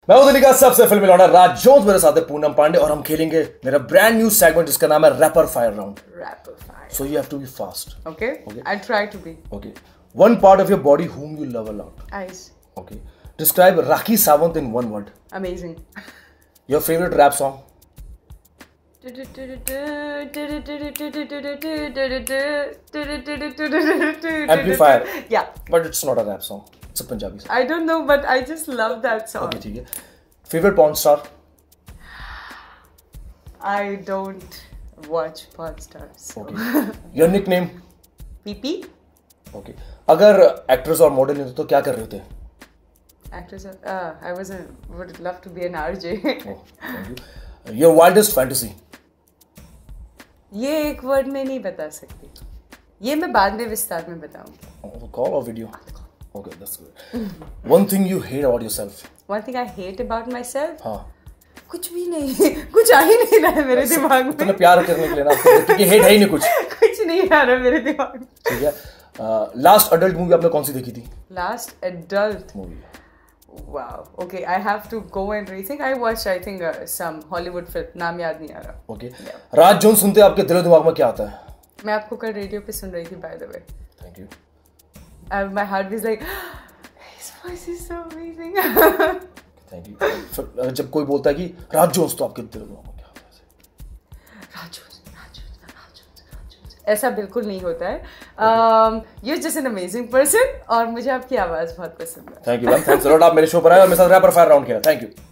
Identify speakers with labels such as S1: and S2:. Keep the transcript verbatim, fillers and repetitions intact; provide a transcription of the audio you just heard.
S1: मैं हूं दिल्ली का सबसे फिल्मी लौंडा राज जोन्स, मेरे साथ है पूनम पांडे और हम खेलेंगे मेरा ब्रांड न्यू सेगमेंट जिसका नाम है rapid fire round.
S2: Rapid fire.
S1: So you have to be fast.
S2: Okay.
S1: Okay.
S2: I'll try to be.
S1: Okay. One part of your body whom you love a lot.
S2: Eyes.
S1: Okay. Describe Rakhi Sawant in one word.
S2: Amazing.
S1: Your favorite rap song. Amplifier.
S2: Yeah.
S1: But it's not a rap song. It's a Punjabi song.
S2: I don't know, but I just love that song.
S1: Okay, ठीक है. Favorite porn star.
S2: I don't watch porn stars. So.
S1: Okay. Your nickname.
S2: P P.
S1: Okay. अगर actress और model नहीं तो क्या कर रहे थे?
S2: Actress. Uh, I was a, would love to be an R J.
S1: Oh, thank you. Your wildest fantasy.
S2: ये एक वर्ड में नहीं बता सकती. ये मैं बाद में विस्तार में बताऊंगी.
S1: Oh, call or video? Okay, that's good. One thing you hate about yourself.
S2: One thing I hate about myself.
S1: हाँ.
S2: कुछ भी नहीं. कुछ आ ही नहीं रहा है मेरे दिमाग में.
S1: इतना प्यार करने के लिए ना क्योंकि हेट है ही नहीं कुछ.
S2: कुछ नहीं आ रहा मेरे दिमाग में.
S1: ठीक है. लास्ट अडल्ट मूवी आपने कौन सी देखी थी?
S2: Last adult
S1: movie.
S2: Wow. Okay, I have to go and rethink. I watched, I think, uh, some Hollywood film. नाम याद नहीं आ रहा.
S1: Okay. राज जोन्स सुनते आपके दिलो दिमाग में क्या आता है?
S2: मैं आपको कल रेडियो पे सुन रही थी, by the way.
S1: Thank you.
S2: And my heart was like, his voice is so amazing.
S1: Thank you. फिर जब कोई बोलता है कि राज जोन्स तो आपके दिलो दिमाग में क्या आता है?
S2: Raj Jones, Raj Jones, Raj Jones, Raj Jones. ऐसा बिल्कुल नहीं होता है. Um, you're just an amazing person और मुझे आपकी आवाज़ बहुत पसंद है.
S1: Thank you, man. Thanks a lot. आप मेरे शो पर आए और मेरे साथ रैपर फायर राउंड खेला. Thank you.